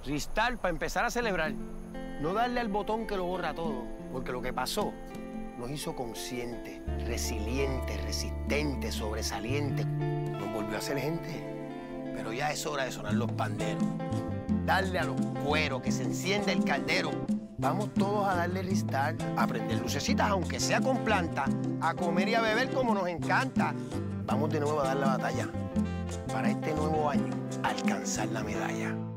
Ristar para empezar a celebrar. No darle al botón que lo borra todo, porque lo que pasó nos hizo conscientes, resilientes, resistentes, sobresalientes. Nos volvió a ser gente. Pero ya es hora de sonar los panderos. Darle a los cueros, que se encienda el caldero. Vamos todos a darle restart, a prender lucecitas, aunque sea con planta, a comer y a beber como nos encanta. Vamos de nuevo a dar la batalla. Para este nuevo año, alcanzar la medalla.